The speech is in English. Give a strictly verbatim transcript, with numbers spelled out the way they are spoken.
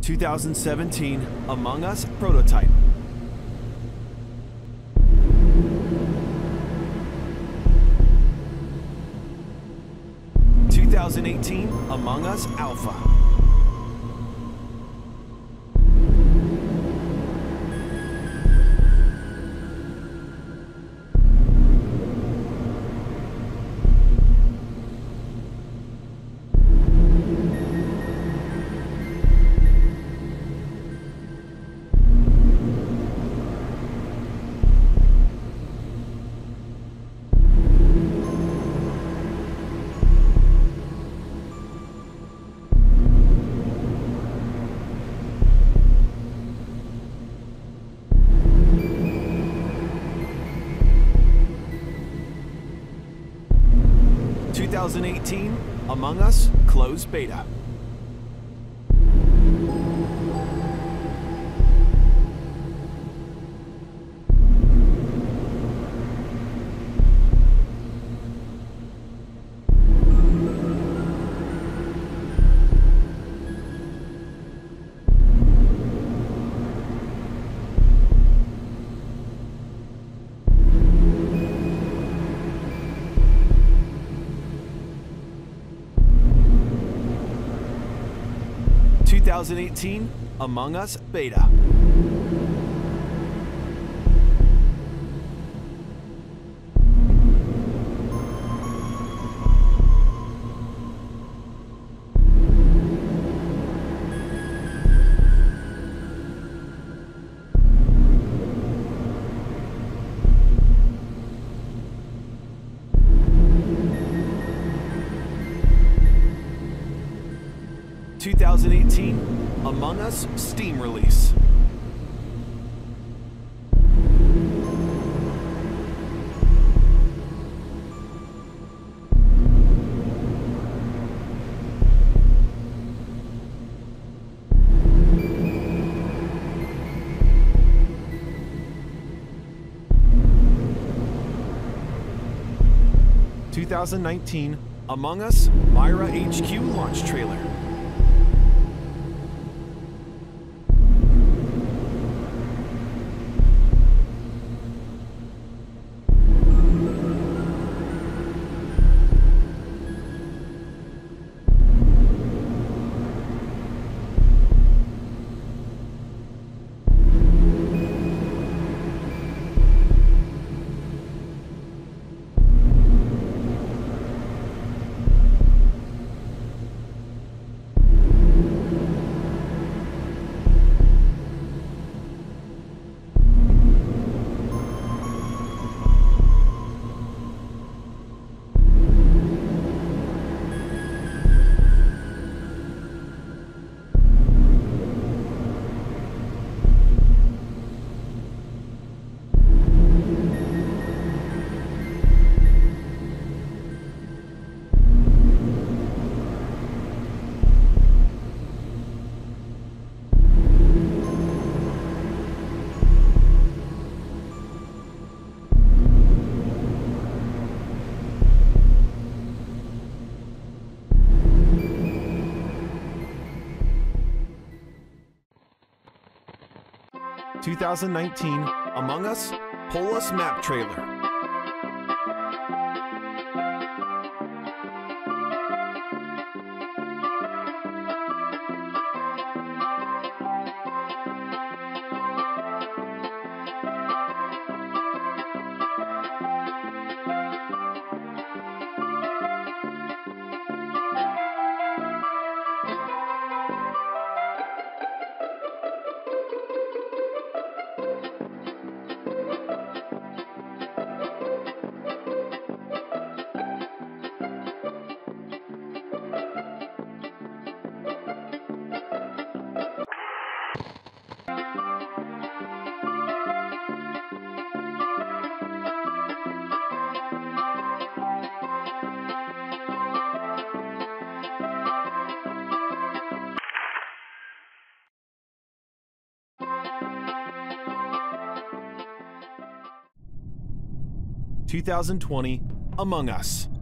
two thousand seventeen Among Us prototype. two thousand eighteen Among Us Alpha. two thousand eighteen Among Us Closed Beta. two thousand eighteen Among Us Beta. two thousand eighteen Among Us Steam release. two thousand nineteen Among Us Myra H Q launch trailer. two thousand nineteen Among Us Polus map trailer. two thousand twenty Among Us.